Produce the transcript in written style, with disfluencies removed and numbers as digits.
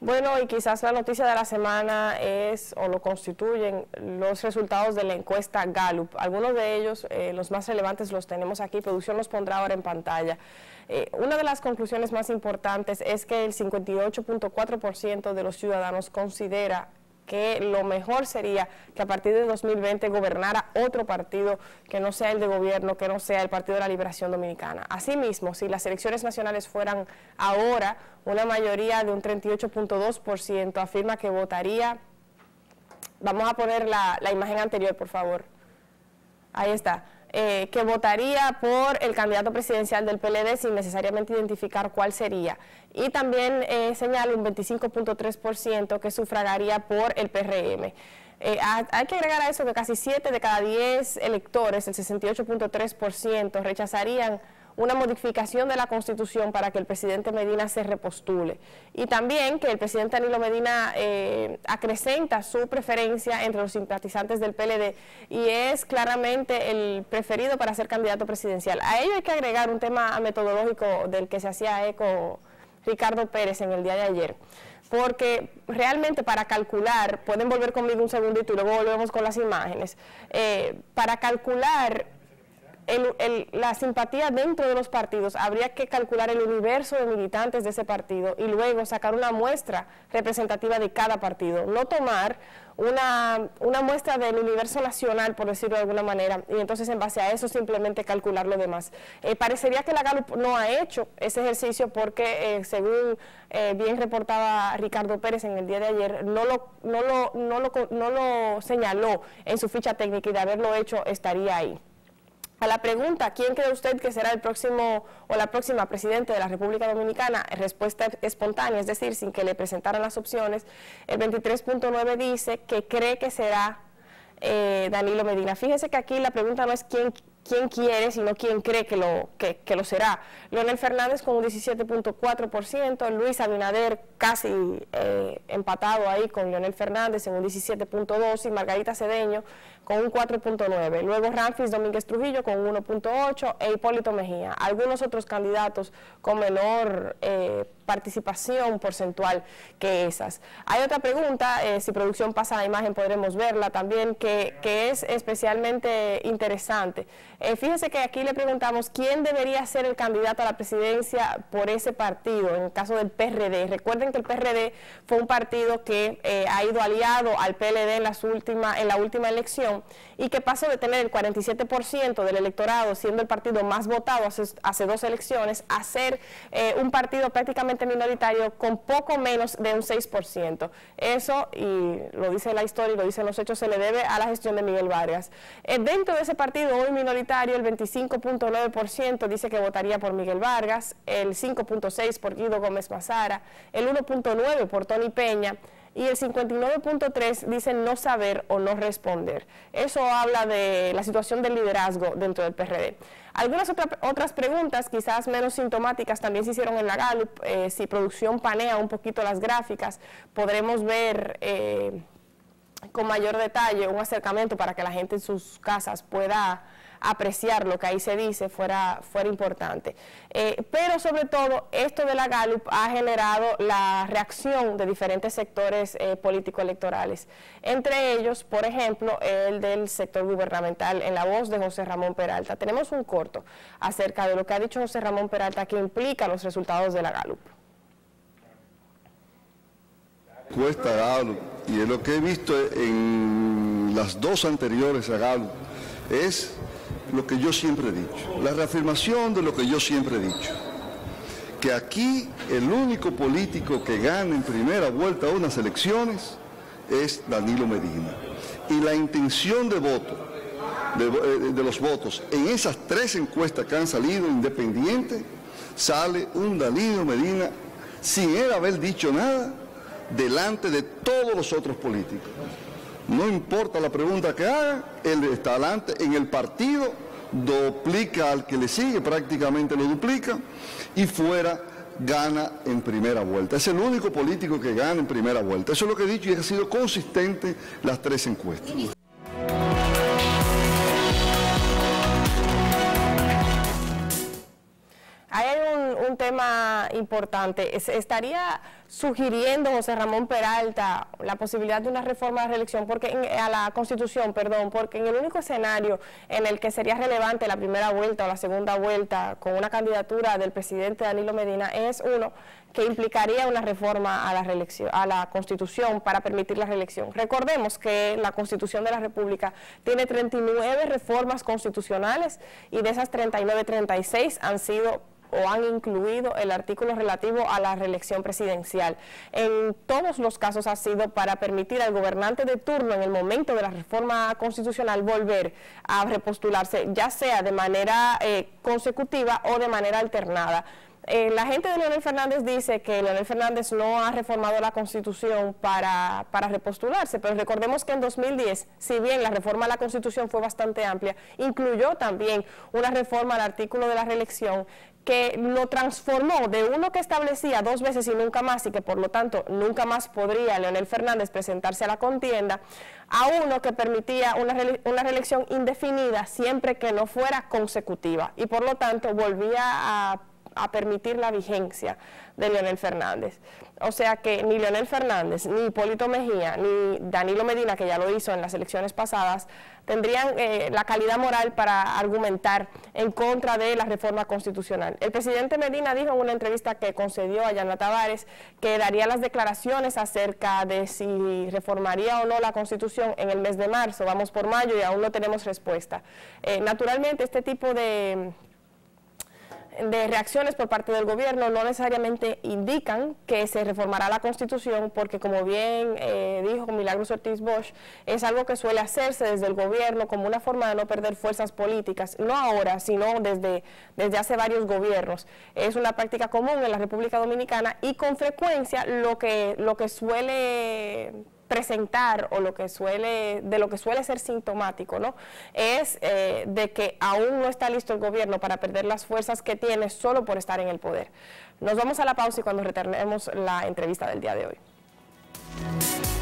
Bueno, y quizás la noticia de la semana es, o lo constituyen, los resultados de la encuesta Gallup. Algunos de ellos, los más relevantes, los tenemos aquí. Producción los pondrá ahora en pantalla. Una de las conclusiones más importantes es que el 58.4% de los ciudadanos considera que lo mejor sería que a partir de 2020 gobernara otro partido que no sea el de gobierno, que no sea el Partido de la Liberación Dominicana. Asimismo, si las elecciones nacionales fueran ahora, una mayoría de un 38.2% afirma que votaría. Vamos a poner la imagen anterior, por favor. Ahí está. Que votaría por el candidato presidencial del PLD sin necesariamente identificar cuál sería. Y también señala un 25.3% que sufragaría por el PRM. Hay que agregar a eso que casi 7 de cada 10 electores, el 68.3%, rechazarían una modificación de la Constitución para que el presidente Medina se repostule. Y también que el presidente Danilo Medina acrecenta su preferencia entre los simpatizantes del PLD y es claramente el preferido para ser candidato presidencial. A ello hay que agregar un tema metodológico del que se hacía eco Ricardo Pérez en el día de ayer. Porque realmente para calcular, pueden volver conmigo un segundito y luego volvemos con las imágenes, para calcular la simpatía dentro de los partidos, habría que calcular el universo de militantes de ese partido y luego sacar una muestra representativa de cada partido, no tomar una muestra del universo nacional, por decirlo de alguna manera, y entonces en base a eso simplemente calcular lo demás. Parecería que la Gallup no ha hecho ese ejercicio porque, según bien reportaba Ricardo Pérez en el día de ayer, no lo señaló en su ficha técnica y de haberlo hecho estaría ahí. A la pregunta, ¿quién cree usted que será el próximo o la próxima presidente de la República Dominicana? Respuesta espontánea, es decir, sin que le presentaran las opciones, el 23.9 dice que cree que será Danilo Medina. Fíjese que aquí la pregunta no es quién quiere, sino quién cree que lo será. Leonel Fernández con un 17.4%, Luis Abinader casi empatado ahí con Leonel Fernández en un 17.2% y Margarita Cedeño con un 4.9%. Luego Ramfis Domínguez Trujillo con un 1.8% e Hipólito Mejía. Algunos otros candidatos con menor participación porcentual que esas. Hay otra pregunta, si producción pasa la imagen podremos verla también, que es especialmente interesante. Fíjese que aquí le preguntamos quién debería ser el candidato a la presidencia por ese partido, en el caso del PRD. Recuerden que el PRD fue un partido que ha ido aliado al PLD en la última elección y que pasó de tener el 47% del electorado, siendo el partido más votado hace 2 elecciones, a ser un partido prácticamente minoritario con poco menos de un 6%. Eso, y lo dice la historia y lo dicen los hechos, se le debe a la gestión de Miguel Vargas. Dentro de ese partido hoy minoritario, el 25.9% dice que votaría por Miguel Vargas, el 5.6% por Guido Gómez Mazara, el 1.9% por Tony Peña, y el 59.3% dicen no saber o no responder. Eso habla de la situación del liderazgo dentro del PRD. Algunas otras preguntas, quizás menos sintomáticas, también se hicieron en la Gallup. Si producción panea un poquito las gráficas, podremos ver con mayor detalle un acercamiento para que la gente en sus casas pueda apreciar lo que ahí se dice, fuera importante. Pero sobre todo, esto de la Gallup ha generado la reacción de diferentes sectores político-electorales. Entre ellos, por ejemplo, el del sector gubernamental, en la voz de José Ramón Peralta. Tenemos un corto acerca de lo que ha dicho José Ramón Peralta que implica los resultados de la Gallup. Encuesta Gallup, y de lo que he visto en las 2 anteriores a Gallup, es lo que yo siempre he dicho, la reafirmación de lo que yo siempre he dicho, que aquí el único político que gana en primera vuelta unas elecciones es Danilo Medina. Y la intención de voto, de los votos, en esas 3 encuestas que han salido independientes, sale un Danilo Medina sin él haber dicho nada, delante de todos los otros políticos. No importa la pregunta que haga, él está adelante en el partido, duplica al que le sigue, prácticamente lo duplica, y fuera gana en primera vuelta. Es el único político que gana en primera vuelta. Eso es lo que he dicho y ha sido consistente las 3 encuestas. Ahí hay un tema importante. ¿Estaría sugiriendo José Ramón Peralta la posibilidad de una reforma a la reelección, a la Constitución, perdón, porque en el único escenario en el que sería relevante la primera vuelta o la segunda vuelta con una candidatura del presidente Danilo Medina es uno que implicaría una reforma a la reelección, a la Constitución para permitir la reelección? Recordemos que la Constitución de la República tiene 39 reformas constitucionales y de esas 39, 36 han sido o han incluido el artículo relativo a la reelección presidencial. En todos los casos ha sido para permitir al gobernante de turno en el momento de la reforma constitucional volver a repostularse, ya sea de manera consecutiva o de manera alternada. La gente de Leonel Fernández dice que Leonel Fernández no ha reformado la Constitución para repostularse, pero recordemos que en 2010, si bien la reforma a la Constitución fue bastante amplia, incluyó también una reforma al artículo de la reelección que lo transformó de uno que establecía 2 veces y nunca más, y que por lo tanto nunca más podría Leonel Fernández presentarse a la contienda, a uno que permitía una reelección indefinida siempre que no fuera consecutiva, y por lo tanto volvía a permitir la vigencia de Leonel Fernández. O sea que ni Leonel Fernández, ni Hipólito Mejía, ni Danilo Medina, que ya lo hizo en las elecciones pasadas, tendrían la calidad moral para argumentar en contra de la reforma constitucional. El presidente Medina dijo en una entrevista que concedió a Yana Tavares que daría las declaraciones acerca de si reformaría o no la Constitución en el mes de marzo. Vamos por mayo y aún no tenemos respuesta. Naturalmente, este tipo de reacciones por parte del gobierno no necesariamente indican que se reformará la Constitución, porque como bien dijo Milagros Ortiz Bosch, es algo que suele hacerse desde el gobierno como una forma de no perder fuerzas políticas, no ahora, sino desde hace varios gobiernos. Es una práctica común en la República Dominicana y con frecuencia lo que suele presentar o de lo que suele ser sintomático, ¿no?, es de que aún no está listo el gobierno para perder las fuerzas que tiene solo por estar en el poder. Nos vamos a la pausa y cuando retornemos la entrevista del día de hoy.